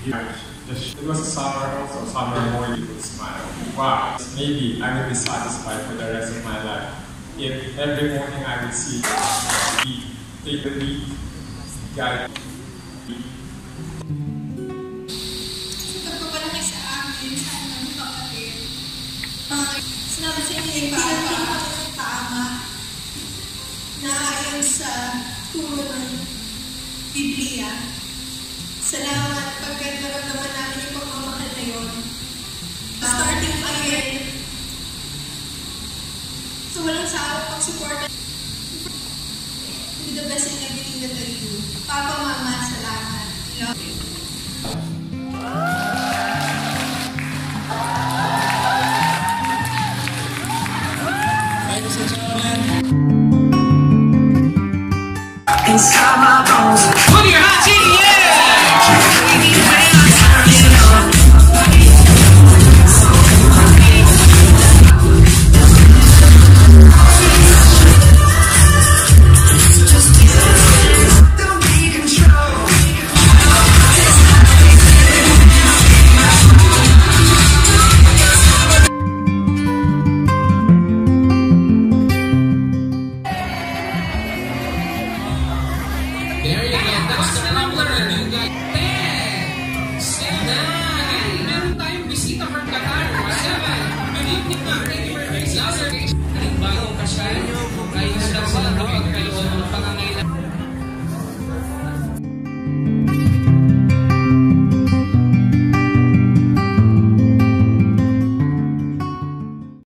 It was a summer also, summer morning would smile. Wow, maybe I would be satisfied for the rest of my life if every morning I would see take the lead, guide. Pagpapalaki sa akin, sa aming kapatid, sinabi sa inyo yung tama na ayon sa turo ng Biblia. Salamat pagkat naramdaman namin yung pagmamahal na yun. Starting again, so walang sawa pag-support with the best in everything that I do. Papa, Mama, salamat. Love you. Ladies and gentlemen.